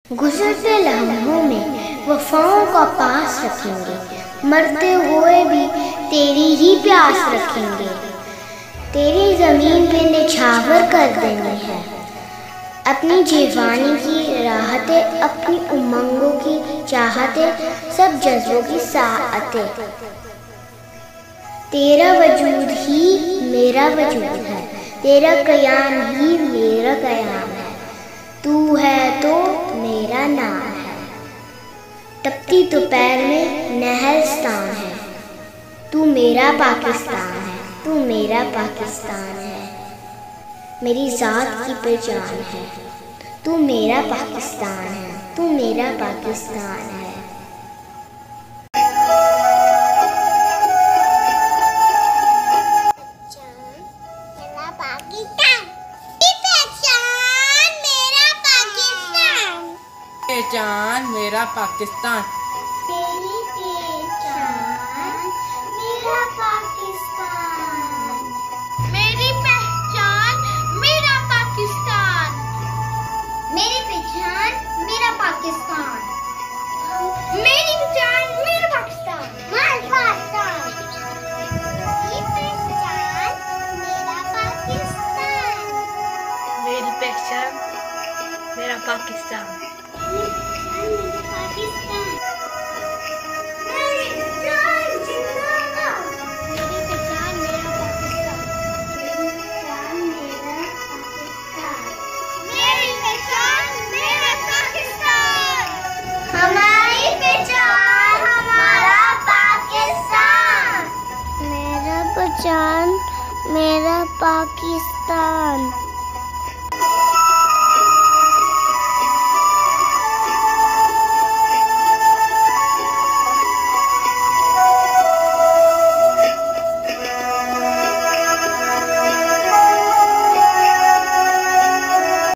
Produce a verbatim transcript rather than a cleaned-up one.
गुजरते लम्हों में वफाओं का पास रखेंगे, मरते हुए भी तेरी ही प्यास रखेंगे। तेरी ज़मीन पे निछावर कर देनी है अपनी जवानी की राहतें, अपनी उमंगों की चाहतें, सब जज्बों की साअतें। तेरा वजूद ही मेरा वजूद है, तेरा कयाम ही मेरा कयाम है। तू है तो मेरा नाम है, तपती दोपहर में नहरस्तान है। तू मेरा पाकिस्तान है, तू मेरा पाकिस्तान है, मेरी ज़ात की पहचान है। तू मेरा पाकिस्तान है, तू मेरा पाकिस्तान है। पहचान मेरा पाकिस्तान, तेरी पहचान मेरा पाकिस्तान, मेरी पहचान मेरा पाकिस्तान, मेरी पहचान मेरा पाकिस्तान, मेरी पहचान मेरा पाकिस्तान, मेरी पहचान मेरा पाकिस्तान, मेरी पहचान मेरा पाकिस्तान। पाकिस्तान।